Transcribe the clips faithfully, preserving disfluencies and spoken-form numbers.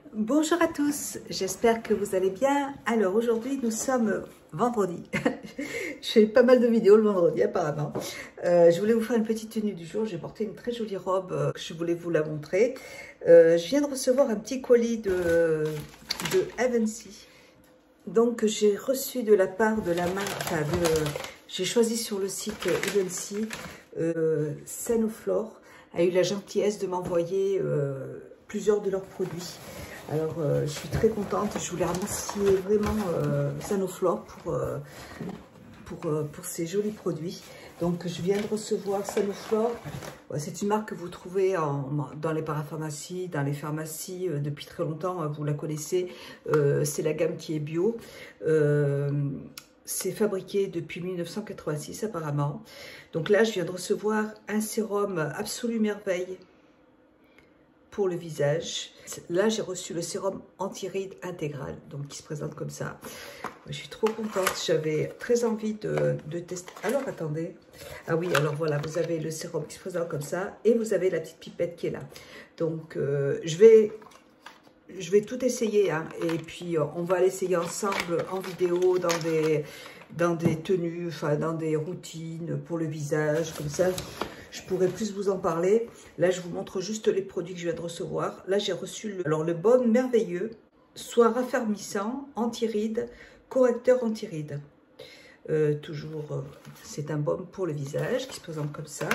Bonjour à tous, j'espère que vous allez bien. Alors aujourd'hui nous sommes vendredi. Je fais pas mal de vidéos le vendredi apparemment. Euh, je voulais vous faire une petite tenue du jour. J'ai porté une très jolie robe euh, que je voulais vous la montrer. Euh, je viens de recevoir un petit colis de, de Evency. Donc j'ai reçu de la part de la marque, enfin, j'ai choisi sur le site Evency, euh, Sanoflore a eu la gentillesse de m'envoyer euh, plusieurs de leurs produits. Alors, euh, je suis très contente. Je voulais remercier vraiment euh, Sanoflore pour, euh, pour, euh, pour ces jolis produits. Donc, je viens de recevoir Sanoflore. C'est une marque que vous trouvez en, dans les parapharmacies, dans les pharmacies euh, depuis très longtemps. Vous la connaissez. Euh, C'est la gamme qui est bio. Euh, C'est fabriqué depuis mille neuf cent quatre-vingt-six apparemment. Donc là, je viens de recevoir un sérum Absolue Merveille pour le visage. Là, j'ai reçu le sérum anti-rides intégral, donc qui se présente comme ça. Je suis trop contente, j'avais très envie de, de tester. Alors, attendez. Ah oui, alors voilà, vous avez le sérum qui se présente comme ça et vous avez la petite pipette qui est là. Donc, euh, je vais... Je vais tout essayer, hein, et puis euh, on va l'essayer ensemble en vidéo, dans des, dans des tenues, enfin dans des routines pour le visage, comme ça je pourrais plus vous en parler. Là je vous montre juste les produits que je viens de recevoir. Là j'ai reçu le, alors, le baume merveilleux, soin raffermissant, anti-rides, correcteur anti-rides. Euh, toujours, euh, c'est un baume pour le visage qui se présente comme ça.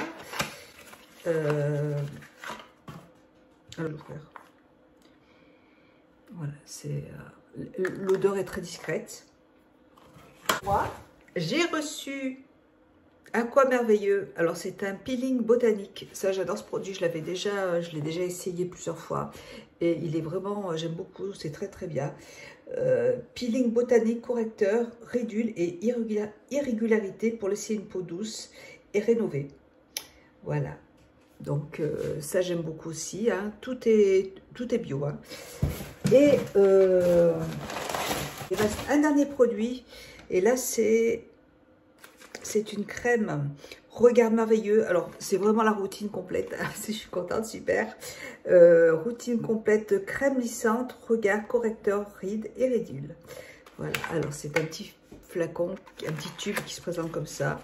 Euh, alors, l'ouvrir. Voilà, c'est euh, l'odeur est très discrète. Moi, j'ai reçu un quoi merveilleux. Alors c'est un peeling botanique. Ça, j'adore ce produit. Je l'avais déjà, je l'ai déjà essayé plusieurs fois et il est vraiment, j'aime beaucoup. C'est très très bien. Euh, peeling botanique correcteur, ridules et irrégular, irrégularité pour laisser une peau douce et rénovée. Voilà. Donc euh, ça j'aime beaucoup aussi. Hein. Tout est tout est bio. Hein. Et euh, il reste un dernier produit. Et là, c'est c'est une crème Regard Merveilleux. Alors, c'est vraiment la routine complète. Je suis contente, super. Euh, routine complète, crème lissante, regard, correcteur, rides et ridules. Voilà. Alors, c'est un petit flacon, un petit tube qui se présente comme ça.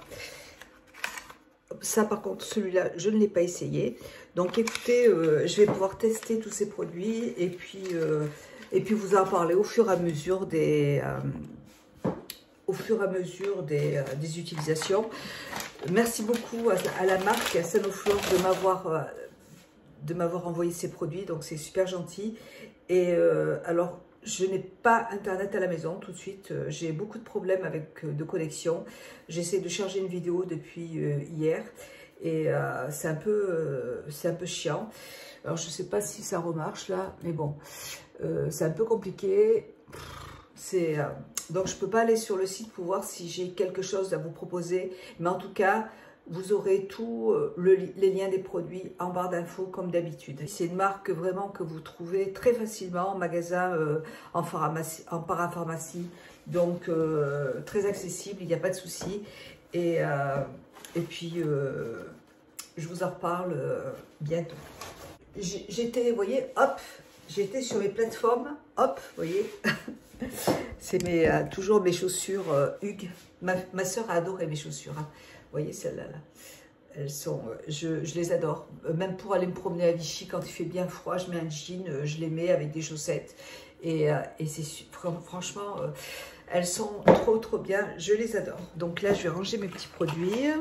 Ça, par contre, celui-là, je ne l'ai pas essayé. Donc, écoutez, euh, je vais pouvoir tester tous ces produits et puis, euh, et puis vous en parler au fur et à mesure des, euh, au fur et à mesure des, euh, des utilisations. Merci beaucoup à, à la marque, à Sanoflore, de m'avoir euh, de m'avoir envoyé ces produits. Donc, c'est super gentil. Et euh, alors, je n'ai pas internet à la maison tout de suite. J'ai beaucoup de problèmes avec de connexion. J'essaie de charger une vidéo depuis euh, hier et euh, c'est un peu euh, c'est un peu chiant. Alors je sais pas si ça remarche là, mais bon, euh, c'est un peu compliqué. C'est euh, donc je peux pas aller sur le site pour voir si j'ai quelque chose à vous proposer, mais en tout cas vous aurez tous le, les liens des produits en barre d'infos comme d'habitude. C'est une marque vraiment que vous trouvez très facilement en magasin, euh, en, pharmacie, en parapharmacie. Donc euh, très accessible, il n'y a pas de souci. Et, euh, et puis euh, je vous en reparle euh, bientôt. J'étais, vous voyez, hop, j'étais sur mes plateformes, hop, vous voyez. C'est mes, euh, toujours mes chaussures euh, Hugues. Ma, ma soeur a adoré mes chaussures. Hein. Vous voyez celles-là, là. Elles sont, je, je les adore. Même pour aller me promener à Vichy, quand il fait bien froid, je mets un jean, je les mets avec des chaussettes. Et, et c'est franchement, elles sont trop, trop bien. Je les adore. Donc là, je vais ranger mes petits produits.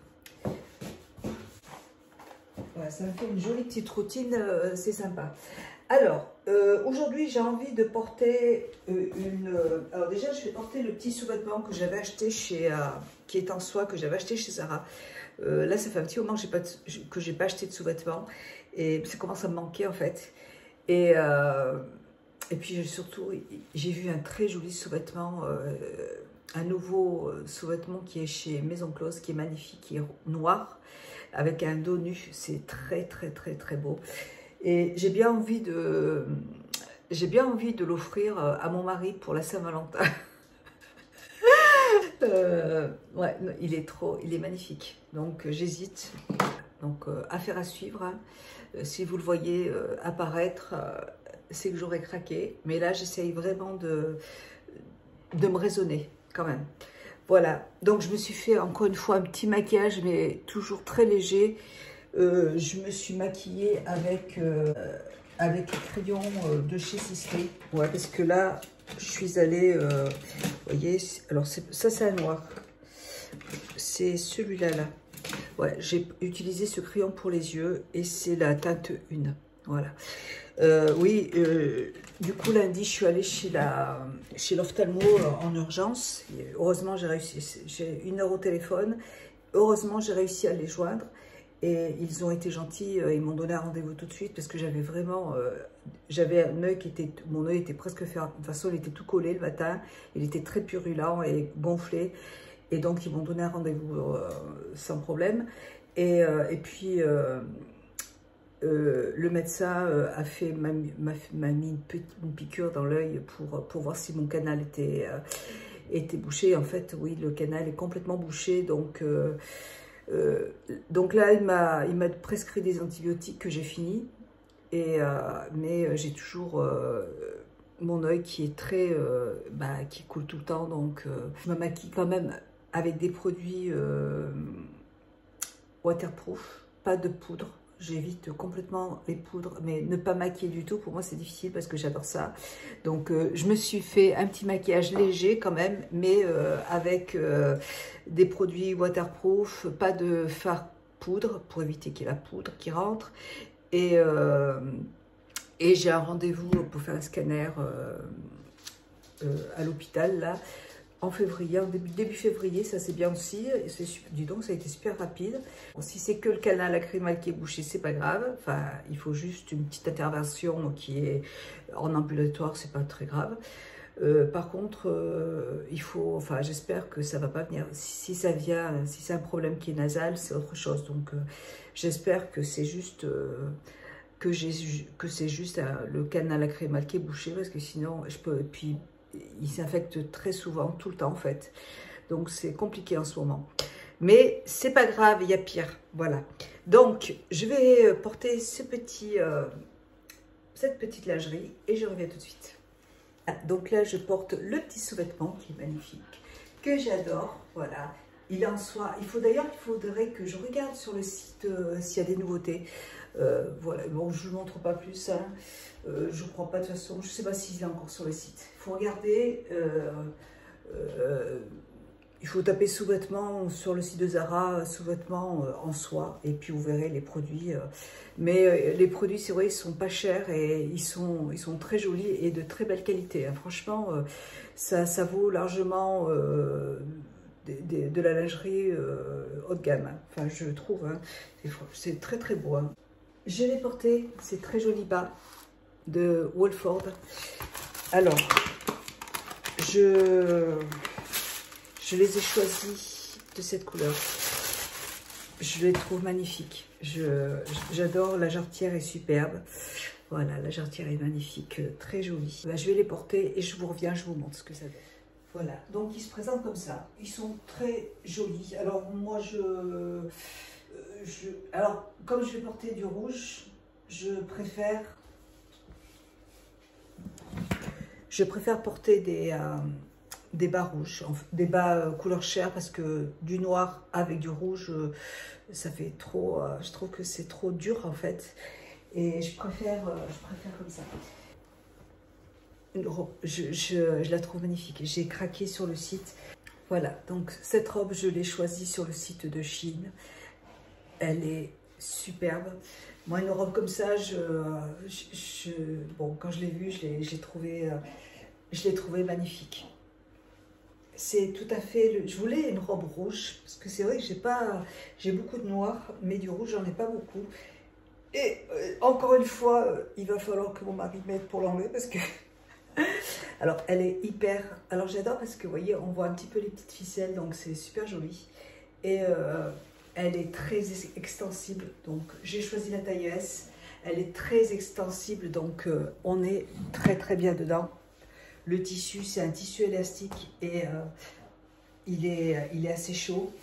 Voilà, ça me fait une jolie petite routine, c'est sympa. Alors, euh, aujourd'hui, j'ai envie de porter euh, une... Euh, alors déjà, je vais porter le petit sous-vêtement que j'avais acheté chez... Euh, qui est en soie, que j'avais acheté chez Zara. Euh, là, ça fait un petit moment que j'ai pas de, que j'ai pas acheté de sous-vêtements. Et ça commence à me manquer, en fait. Et, euh, et puis, surtout, j'ai vu un très joli sous-vêtement, euh, un nouveau sous-vêtement qui est chez Maison Close, qui est magnifique, qui est noir, avec un dos nu. C'est très, très, très, très beau. Et j'ai bien envie de, j'ai bien envie de l'offrir à mon mari pour la Saint-Valentin. euh, ouais, il est trop, il est magnifique. Donc j'hésite. donc euh, affaire à suivre. Hein. Euh, si vous le voyez euh, apparaître, euh, c'est que j'aurais craqué. Mais là, j'essaye vraiment de, de me raisonner quand même. Voilà, donc je me suis fait encore une fois un petit maquillage, mais toujours très léger. Euh, je me suis maquillée avec, euh, avec les crayons de chez Sisley. Ouais, parce que là, je suis allée, euh, vous voyez, alors ça c'est un noir. C'est celui-là, là. Ouais, j'ai utilisé ce crayon pour les yeux et c'est la teinte un. Voilà. Euh, oui, euh, du coup, lundi, je suis allée chez la chez l'ophtalmo en urgence. Et heureusement, j'ai réussi. J'ai une heure au téléphone. Heureusement, j'ai réussi à les joindre. Et ils ont été gentils. Ils m'ont donné un rendez-vous tout de suite parce que j'avais vraiment... Euh, j'avais un œil qui était... Mon œil était presque fait... De toute façon, il était tout collé le matin. Il était très purulent et gonflé. Et donc, ils m'ont donné un rendez-vous euh, sans problème. Et, euh, et puis... Euh, Euh, le médecin euh, a fait m'a mis une petite une piqûre dans l'œil pour, pour voir si mon canal était, euh, était bouché. En fait, oui, le canal est complètement bouché. Donc, euh, euh, donc là, il m'a prescrit des antibiotiques que j'ai fini. Et, euh, mais j'ai toujours euh, mon œil qui est très... Euh, bah, qui coule tout le temps. Donc, euh, je me maquille quand même avec des produits euh, waterproof, pas de poudre. J'évite complètement les poudres, mais ne pas maquiller du tout, pour moi c'est difficile parce que j'adore ça. Donc euh, je me suis fait un petit maquillage léger quand même, mais euh, avec euh, des produits waterproof, pas de fard poudre pour éviter qu'il y ait la poudre qui rentre. Et, euh, et j'ai un rendez-vous pour faire un scanner euh, euh, à l'hôpital là. En février, en début, début février, ça c'est bien aussi. Dis donc, ça a été super rapide. Bon, si c'est que le canal lacrymal qui est bouché, c'est pas grave. Enfin, il faut juste une petite intervention qui est en ambulatoire, c'est pas très grave. Euh, par contre, euh, il faut, enfin, j'espère que ça va pas venir. Si, si ça vient, si c'est un problème qui est nasal, c'est autre chose. Donc, euh, j'espère que c'est juste euh, que j'ai que c'est juste euh, le canal lacrymal qui est bouché, parce que sinon, je peux. Puis il s'infecte très souvent, tout le temps en fait. Donc c'est compliqué en ce moment. Mais c'est pas grave, il y a pire. Voilà. Donc je vais porter ce petit, euh, cette petite lingerie et je reviens tout de suite. Donc là je porte le petit sous-vêtement qui est magnifique, que j'adore. Voilà. Il en soit. Il faut d'ailleurs, il faudrait que je regarde sur le site euh, s'il y a des nouveautés. Euh, voilà. Bon, je ne vous montre pas plus. Hein. Euh, je ne crois pas de toute façon. Je ne sais pas s'il est encore sur le site. Il faut regarder. Euh, euh, il faut taper sous-vêtements sur le site de Zara, sous-vêtements euh, en soie, et puis vous verrez les produits. Euh. Mais euh, les produits, c'est vrai, ils sont pas chers et ils sont, ils sont très jolis et de très belle qualité. Hein. Franchement, euh, ça, ça vaut largement euh, de, de, de la lingerie euh, haut de gamme. Hein. Enfin, je trouve, hein, c'est très très beau. Hein. Je l'ai porté, c'est très joli bas de Wolford. Alors, je... Je les ai choisis de cette couleur. Je les trouve magnifiques. J'adore, la jarretière est superbe. Voilà, la jarretière est magnifique, très jolie. Ben, je vais les porter et je vous reviens, je vous montre ce que ça donne. Voilà, donc ils se présentent comme ça. Ils sont très jolis. Alors moi, je... je alors, comme je vais porter du rouge, je préfère... Je préfère porter des... Euh, des bas rouges, des bas euh, couleur chair, parce que du noir avec du rouge, euh, ça fait trop, euh, je trouve que c'est trop dur en fait, et je préfère, euh, je préfère comme ça. Une robe, je, je, je la trouve magnifique, j'ai craqué sur le site. Voilà, donc cette robe, je l'ai choisie sur le site de Shein, elle est superbe. Moi, une robe comme ça, je, je, je bon, quand je l'ai vue, je l'ai trouvé, euh, je l'ai trouvé magnifique. C'est tout à fait... Le... Je voulais une robe rouge, parce que c'est vrai que j'ai pas... J'ai beaucoup de noir, mais du rouge, j'en ai pas beaucoup. Et euh, encore une fois, euh, il va falloir que mon mari m'aide pour l'enlever, parce que... Alors, elle est hyper... Alors, j'adore parce que, vous voyez, on voit un petit peu les petites ficelles, donc c'est super joli. Et euh, elle est très extensible, donc j'ai choisi la taille S. Elle est très extensible, donc euh, on est très très bien dedans. Le tissu, c'est un tissu élastique et euh, il, est, il est assez chaud.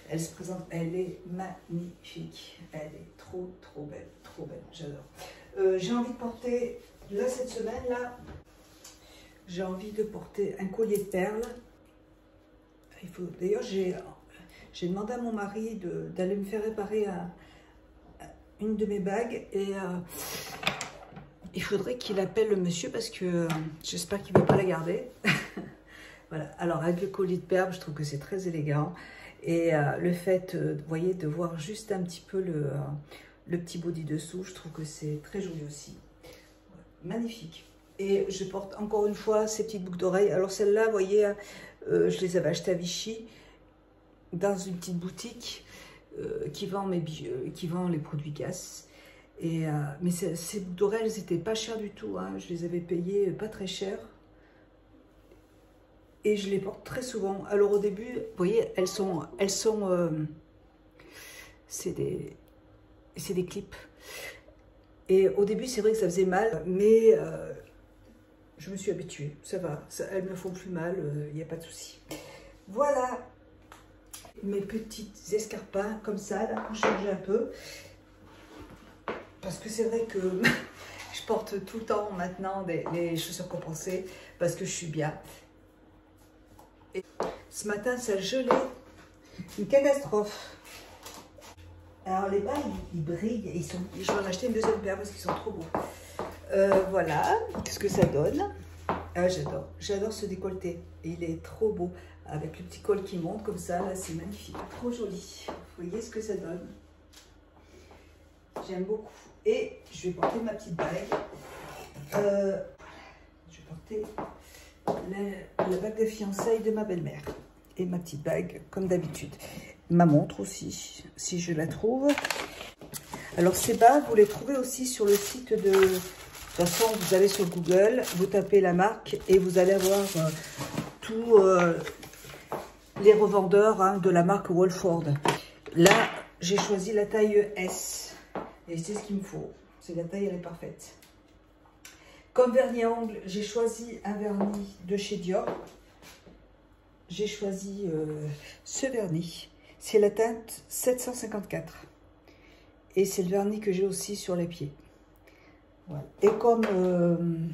Elle se présente, elle est magnifique. Elle est trop, trop belle, trop belle, j'adore. Euh, j'ai envie de porter, là, cette semaine, là, j'ai envie de porter un collier de perles. Il faut, d'ailleurs, j'ai j'ai demandé à mon mari d'aller me faire réparer un, une de mes bagues et euh, il faudrait qu'il appelle le monsieur parce que euh, j'espère qu'il ne va pas la garder. Voilà, alors avec le collier de perles, je trouve que c'est très élégant. Et euh, le fait, euh, vous voyez, de voir juste un petit peu le, euh, le petit body dessous, je trouve que c'est très joli aussi. Magnifique. Et je porte encore une fois ces petites boucles d'oreilles. Alors celles-là, vous voyez, euh, je les avais achetées à Vichy, dans une petite boutique euh, qui, vend mes bijoux, qui vend les produits Cass. Et, euh, mais ces boucles d'oreilles, elles n'étaient pas chères du tout. Hein. Je les avais payées pas très cher. Et je les porte très souvent. Alors au début, vous voyez, elles sont... elles sont euh, c'est des, c'est des clips. Et au début, c'est vrai que ça faisait mal, mais euh, je me suis habituée. Ça va, ça, elles me font plus mal, il n'y a pas de souci. Voilà mes petites escarpins comme ça, là, pour changer un peu. Parce que c'est vrai que je porte tout le temps maintenant des, des chaussures compensées parce que je suis bien. Et ce matin, ça gelait, une catastrophe. Alors les bas, ils, ils brillent, ils sont, je vais en acheter une deuxième paire parce qu'ils sont trop beaux. Euh, voilà, qu'est-ce que ça donne? Ah, j'adore, j'adore ce décolleté. Il est trop beau, avec le petit col qui monte comme ça, là c'est magnifique, trop joli. Vous voyez ce que ça donne? J'aime beaucoup. Et je vais porter ma petite bague. Euh, je vais porter la, la bague de fiançailles de ma belle-mère. Et ma petite bague, comme d'habitude. Ma montre aussi, si je la trouve. Alors ces bagues, vous les trouvez aussi sur le site de... De toute façon, vous allez sur Google, vous tapez la marque et vous allez avoir euh, tous euh, les revendeurs hein, de la marque Wolford. Là, j'ai choisi la taille S. Et c'est ce qu'il me faut. C'est la taille, elle est parfaite. Comme vernis à ongles, j'ai choisi un vernis de chez Dior. J'ai choisi euh, ce vernis. C'est la teinte sept cent cinquante-quatre. Et c'est le vernis que j'ai aussi sur les pieds. Voilà. Et comme... Euh,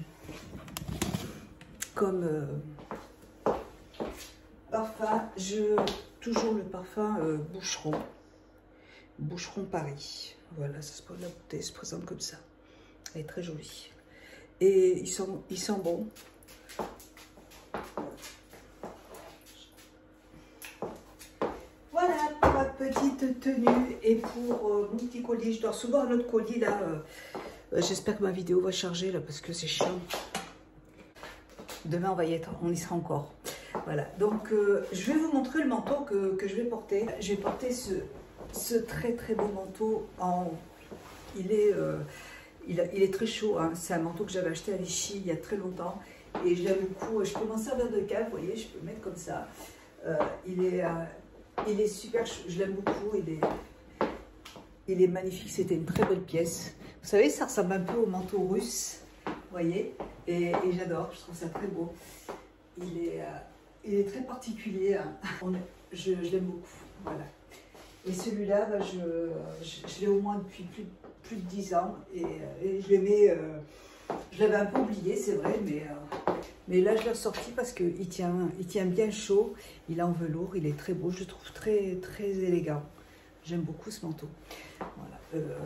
comme euh, parfum, je toujours le parfum euh, Boucheron. Boucheron Paris. Voilà, ça se, la bouteille se présente comme ça. Elle est très jolie. Et ils sont, ils sont bons. Voilà pour ma petite tenue et pour euh, mon petit collier. Je dois recevoir un autre collier là. Euh, J'espère que ma vidéo va charger là parce que c'est chiant. Demain on va y être, on y sera encore. Voilà, donc euh, je vais vous montrer le manteau que, que je vais porter. Je vais porter ce, ce très très beau manteau en... Il est, euh, il, a, il est très chaud, hein. C'est un manteau que j'avais acheté à Vichy il y a très longtemps. Et je l'aime beaucoup, je peux m'en servir de cale, vous voyez, je peux le mettre comme ça. Euh, il, est, euh, il est super chaud, je l'aime beaucoup, il est, il est magnifique, c'était une très belle pièce. Vous savez, ça ressemble un peu au manteau russe, vous voyez, et, et j'adore, je trouve ça très beau. Il est, euh, il est très particulier, hein. On, je, je l'aime beaucoup, voilà. Et celui-là, bah, je, je, je l'ai au moins depuis plus, plus de dix ans, et, et je l'aimais, euh, je l'avais un peu oublié, c'est vrai, mais, euh, mais là je l'ai ressorti parce qu'il tient, il tient bien chaud, il est en velours, il est très beau, je le trouve très, très élégant. J'aime beaucoup ce manteau. Voilà. Euh,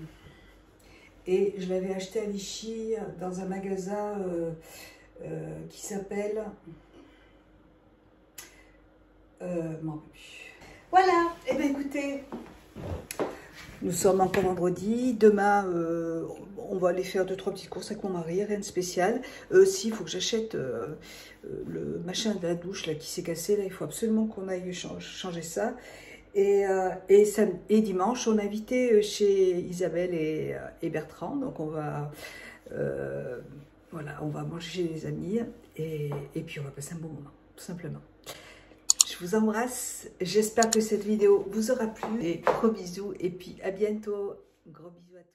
et je l'avais acheté à Vichy dans un magasin euh, euh, qui s'appelle... Euh, voilà, et eh bien écoutez, nous sommes encore vendredi. Demain, euh, on va aller faire deux, trois petites courses avec mon mari, rien de spécial. Euh, si, il faut que j'achète euh, le machin de la douche là, qui s'est cassé. Là, il faut absolument qu'on aille changer ça. Et, euh, et, ça, et dimanche, on a invité chez Isabelle et, et Bertrand. Donc on va, euh, voilà, on va manger chez les amis. Et, et puis on va passer un bon moment, tout simplement. Je vous embrasse. J'espère que cette vidéo vous aura plu. Et gros bisous. Et puis à bientôt. Gros bisous à tous.